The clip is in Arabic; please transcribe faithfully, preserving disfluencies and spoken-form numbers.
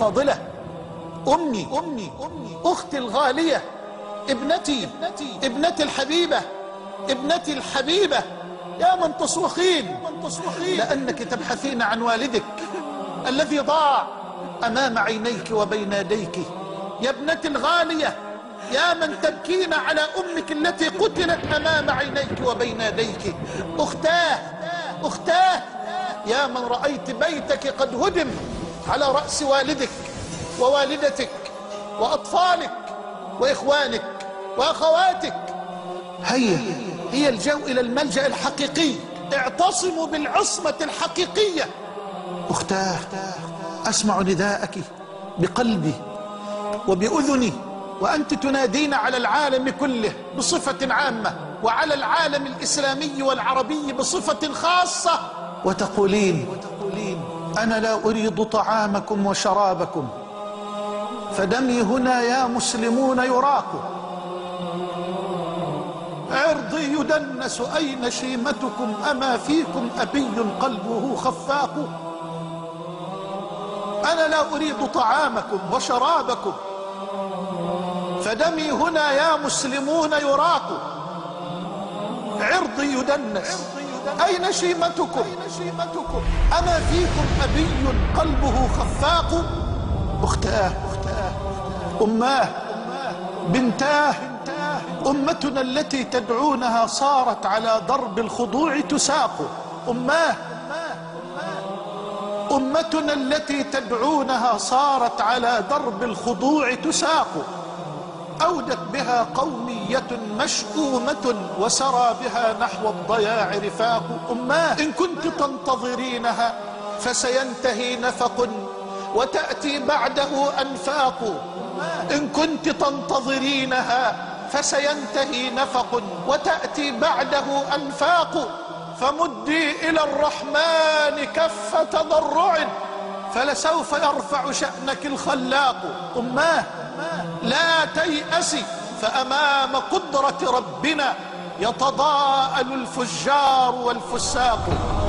الفاضلة، أمي أمي أختي الغالية، ابنتي ابنتي الحبيبة ابنتي الحبيبة، يا من تصرخين لأنك تبحثين عن والدك الذي ضاع أمام عينيك وبين يديك. يا ابنتي الغالية، يا من تبكين على أمك التي قتلت أمام عينيك وبين يديك. أختاه أختاه، يا من رأيت بيتك قد هدم على رأس والدك ووالدتك وأطفالك وإخوانك وأخواتك. هيا هي الجو إلى الملجأ الحقيقي، اعتصموا بالعصمة الحقيقية. أختاه، أسمع نداءك بقلبي وبأذني، وأنت تنادين على العالم كله بصفة عامة، وعلى العالم الإسلامي والعربي بصفة خاصة، وتقولين أنا لا أريد طعامكم وشرابكم، فدمي هنا يا مسلمون يراق، عرضي يدنس، أين شيمتكم؟ أما فيكم أبي قلبه خفاق؟ أنا لا أريد طعامكم وشرابكم، فدمي هنا يا مسلمون يراق، عرضي يدنس، أين شيمتكم؟ أما فيكم أبي قلبه خفاق؟ أختاه أماه بنتاه، أمتنا التي تدعونها صارت على درب الخضوع تساق. أماه أمتنا التي تدعونها صارت على درب الخضوع تساق، أودت بها قومية مشؤومة وسرى بها نحو الضياع رفاق. أماه إن كنت تنتظرينها فسينتهي نفق وتأتي بعده أنفاق، إن كنت تنتظرينها فسينتهي نفق وتأتي بعده أنفاق، فمدي إلى الرحمن كف تضرع فلسوف يرفع شأنك الخلاق. أماه لا تيأسي، فأمام قدرة ربنا يتضاءل الفجار والفساق.